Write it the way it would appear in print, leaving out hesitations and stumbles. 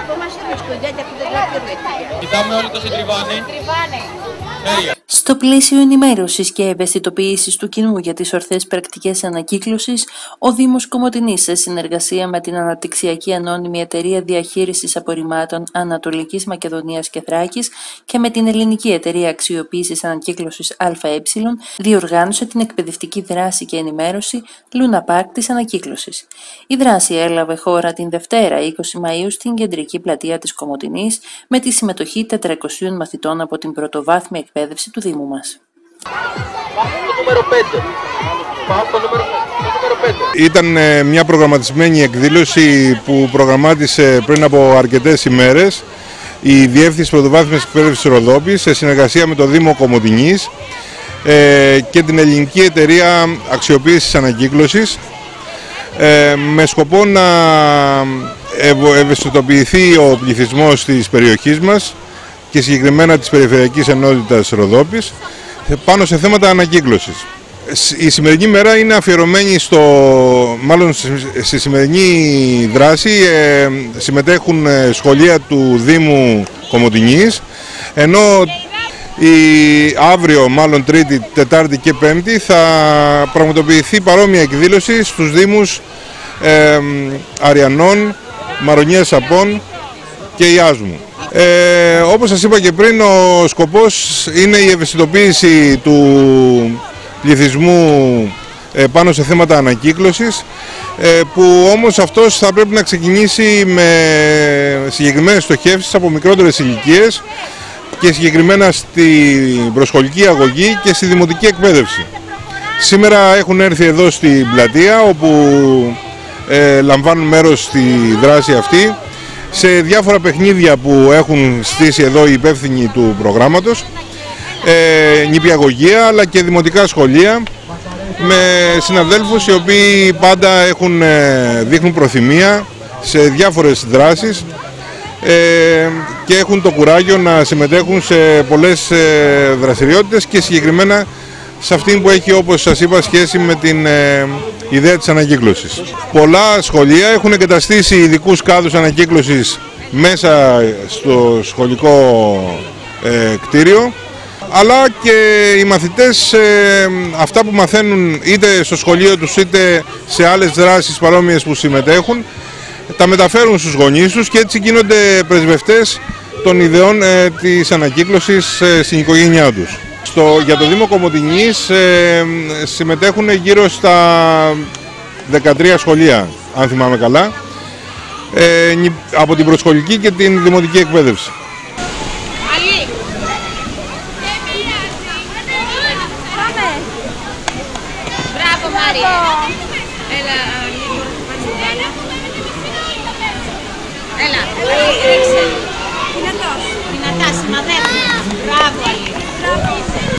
Κοιτάμε όλοι το συντριβάνι. Στο πλαίσιο ενημέρωσης και ευαισθητοποίησης του κοινού για τις ορθές πρακτικές ανακύκλωσης, ο Δήμος Κομοτηνής, σε συνεργασία με την Αναπτυξιακή Ανώνυμη Εταιρεία Διαχείρισης Απορριμμάτων Ανατολικής Μακεδονίας και Θράκης και με την Ελληνική Εταιρεία Αξιοποίησης Ανακύκλωσης ΑΕ, διοργάνωσε την εκπαιδευτική δράση και ενημέρωση Luna Park της ανακύκλωσης. Η δράση έλαβε χώρα την Δευτέρα 20 Μαΐου στην κεντρική πλατεία της Κομοτηνής με τη συμμετοχή 400 μαθητών από την πρωτοβάθμια εκπαίδευση του Δήμου μας. Ήταν μια προγραμματισμένη εκδήλωση που προγραμμάτισε πριν από αρκετές ημέρες η Διεύθυνση Πρωτοβάθμιας Εκπαίδευσης Ροδόπης σε συνεργασία με το Δήμο Κομοτηνής και την Ελληνική Εταιρεία Αξιοποίησης Ανακύκλωσης με σκοπό να ευαισθητοποιηθεί ο πληθυσμός της περιοχής μας και συγκεκριμένα της Περιφερειακής Ενότητας Ροδόπης πάνω σε θέματα ανακύκλωσης. Η σημερινή μέρα είναι αφιερωμένη στη σημερινή δράση συμμετέχουν σχολεία του Δήμου Κομοτηνής, ενώ αύριο, μάλλον Τρίτη, Τετάρτη και Πέμπτη, θα πραγματοποιηθεί παρόμοια εκδήλωση στους Δήμους Αριανών, Μαρονιές Απών και Ιάσμου. Όπως σας είπα και πριν, ο σκοπός είναι η ευαισθητοποίηση του πληθυσμού πάνω σε θέματα ανακύκλωσης, που όμως αυτός θα πρέπει να ξεκινήσει με συγκεκριμένες στοχεύσεις από μικρότερες ηλικίες και συγκεκριμένα στην προσχολική αγωγή και στη δημοτική εκπαίδευση. Σήμερα έχουν έρθει εδώ στην πλατεία, όπου λαμβάνουν μέρος στη δράση αυτή σε διάφορα παιχνίδια που έχουν στήσει εδώ οι υπεύθυνοι του προγράμματος, νηπιαγωγεία αλλά και δημοτικά σχολεία, με συναδέλφους οι οποίοι πάντα δείχνουν προθυμία σε διάφορες δράσεις και έχουν το κουράγιο να συμμετέχουν σε πολλές δραστηριότητες και συγκεκριμένα σε αυτήν που έχει, όπως σας είπα, σχέση με την ιδέα της ανακύκλωσης. Πολλά σχολεία έχουν εγκαταστήσει ειδικούς κάδους ανακύκλωσης μέσα στο σχολικό κτίριο, αλλά και οι μαθητές αυτά που μαθαίνουν είτε στο σχολείο τους είτε σε άλλες δράσεις παρόμοιες που συμμετέχουν, τα μεταφέρουν στους γονείς τους και έτσι γίνονται πρεσβευτές των ιδεών της ανακύκλωσης στην οικογένειά τους. Για το Δήμο Κομοτηνής συμμετέχουν γύρω στα 13 σχολεία, αν θυμάμαι καλά, από την προσχολική και την δημοτική εκπαίδευση. Μπράβο Μάρια!